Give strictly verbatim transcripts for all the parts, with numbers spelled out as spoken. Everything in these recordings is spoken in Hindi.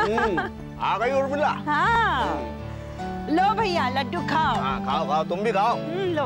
आ गई उर्मिला। हाँ। लो भैया लड्डू खाओ। हाँ खाओ खाओ, तुम भी खाओ। लो।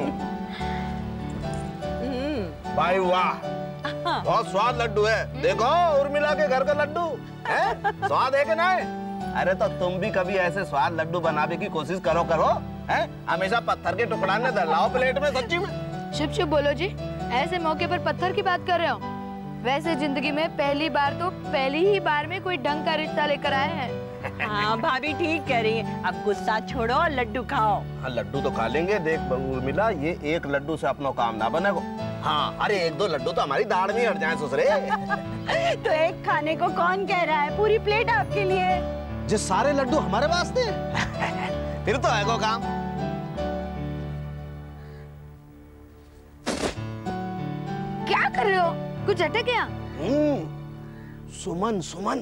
भाई वाह, बहुत स्वाद लड्डू है। देखो उर्मिला के घर का लड्डू है, स्वाद है कि नहीं? अरे तो तुम भी कभी ऐसे स्वाद लड्डू बनाने की कोशिश करो करो है? हमेशा पत्थर के टुकड़ा ने दलाओ प्लेट में। सच्ची में चुप चुप बोलो जी, ऐसे मौके पर पत्थर की बात कर रहे हो? वैसे जिंदगी में पहली बार तो पहली ही बार में कोई ढंग का रिश्ता लेकर आए हैं। हाँ भाभी ठीक कह रही है, अब गुस्सा छोड़ो और लड्डू खाओ। हाँ लड्डू तो खा लेंगे। देख उर्मिला, ये एक लड्डू से अपना काम ना बनेगा। हाँ अरे एक दो लड्डू तो हमारी दाढ़ में हट जाए ससुरे। तो एक खाने को कौन कह रहा है, पूरी प्लेट आपके लिए। जिस सारे लड्डू हमारे वास्ते फिर तो है को काम। क्या कर रहे हो? कुछ अटक गया? सुमन सुमन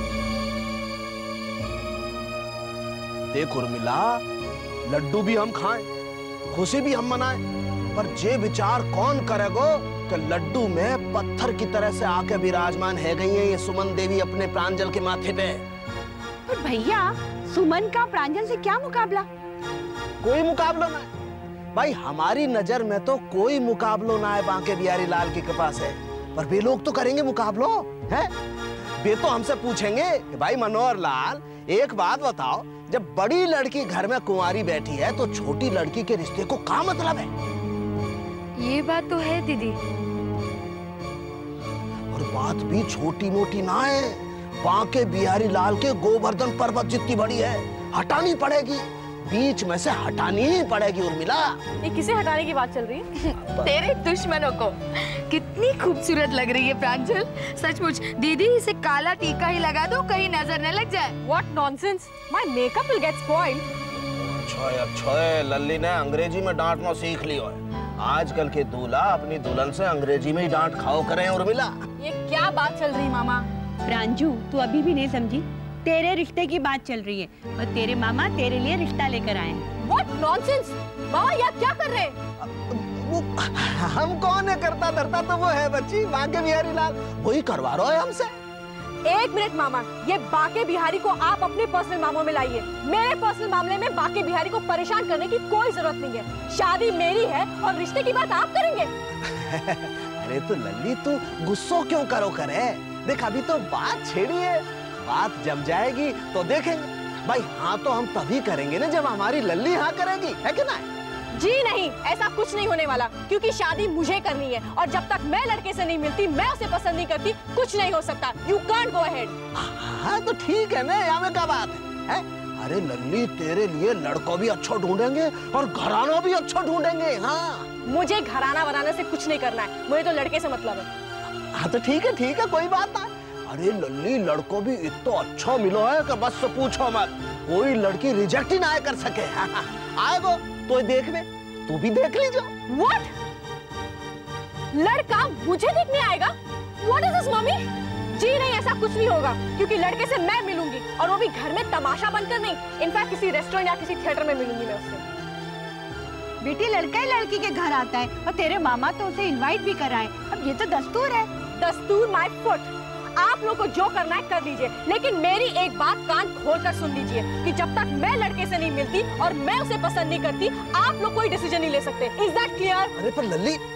देख उर्मिला, लड्डू भी हम खाएं, खुशी भी हम मनाएं, पर जे विचार कौन करेगो कि लड्डू में पत्थर की तरह से आके विराजमान है गई है ये सुमन देवी अपने प्रांजल के माथे पे। पर भैया सुमन का प्रांजल से क्या मुकाबला? कोई मुकाबला ना भाई, हमारी नजर में तो कोई मुकाबलो ना है बांके बिहारी लाल की कृपा से। पर वे लोग तो करेंगे मुकाबलो है। वे तो हमसे पूछेंगे कि भाई मनोहर लाल एक बात बताओ, जब बड़ी लड़की घर में कुंवारी बैठी है तो छोटी लड़की के रिश्ते को क्या मतलब है? ये बात तो है दीदी। और बात भी छोटी मोटी ना है, बांके बिहारी लाल के गोवर्धन पर्वत जितनी बड़ी है, हटानी पड़ेगी, बीच में से हटानी ही पड़ेगी उर्मिला। ये किसे हटाने की बात चल रही है? तेरे दुश्मनों को। कितनी खूबसूरत लग रही है प्रांजल, सचमुच। दीदी इसे काला टीका ही लगा दो, कहीं नजर न लग जाए। What nonsense! My makeup will get spoiled. अच्छा अच्छा, लल्ली ने अंग्रेजी में डांटना सीख लिया है। आजकल के दूल्हा अपनी दुल्हन से अंग्रेजी में ही डांट खाओ करें उर्मिला। ये क्या बात चल रही मामा? प्रांजू तू अभी भी नहीं समझी, तेरे रिश्ते की बात चल रही है और तेरे मामा तेरे लिए रिश्ता लेकर आए हैं। What nonsense! मामा ये क्या कर रहे हैं? वो हम कौन है करता धरता, तो वो है बच्ची बांके बिहारी लाल, वही करवा रहा है हमसे। एक मिनट मामा, ये बांके बिहारी को आप अपने पर्सनल मामलों में लाइए। मेरे पर्सनल मामले में बांके बिहारी को परेशान करने की कोई जरूरत नहीं है। शादी मेरी है और रिश्ते की बात आप करेंगे। अरे तो लल्ली तू गुस्सो क्यों करो करे? देख अभी तो बात छेड़ी है, बात जम जाएगी तो देखेंगे। भाई हाँ तो हम तभी करेंगे ना जब हमारी लल्ली हाँ करेगी, है कि ना? जी नहीं, ऐसा कुछ नहीं होने वाला, क्योंकि शादी मुझे करनी है और जब तक मैं लड़के से नहीं मिलती, मैं उसे पसंद नहीं करती, कुछ नहीं हो सकता। You can't go ahead। हाँ तो ठीक है ना, यहाँ में क्या बात है, है? अरे लल्ली तेरे लिए लड़कों भी अच्छा ढूंढेंगे और घराना भी अच्छा ढूंढेंगे। हाँ मुझे घराना बनाने से कुछ नहीं करना है, मुझे तो लड़के से मतलब है। हाँ तो ठीक है ठीक है, कोई बात नहीं। अरे लल्ली लड़कों भी इतना अच्छा मिलो है कि बस से पूछो मत, कोई लड़की रिजेक्ट ही ना कर सके। हाँ, हाँ, आएगो तो देख में, तू भी देख लीजो। What? लड़का मुझे देखने आएगा? What is this, mummy? जी नहीं, ऐसा कुछ नहीं होगा, क्योंकि लड़के से मैं मिलूंगी और वो भी घर में तमाशा बनकर नहीं, इनफैक्ट किसी रेस्टोरेंट या किसी थिएटर में मिलूंगी मैं उससे। बेटी लड़का ही लड़की के घर आता है और तेरे मामा तो उसे इनवाइट भी कराए। अब ये तो दस्तूर है। दस्तूर माय फुट। आप लोग को जो करना है कर लीजिए, लेकिन मेरी एक बात कान खोल कर सुन लीजिए कि जब तक मैं लड़के से नहीं मिलती और मैं उसे पसंद नहीं करती, आप लोग कोई डिसीजन नहीं ले सकते। Is that clear? अरे पर लल्ली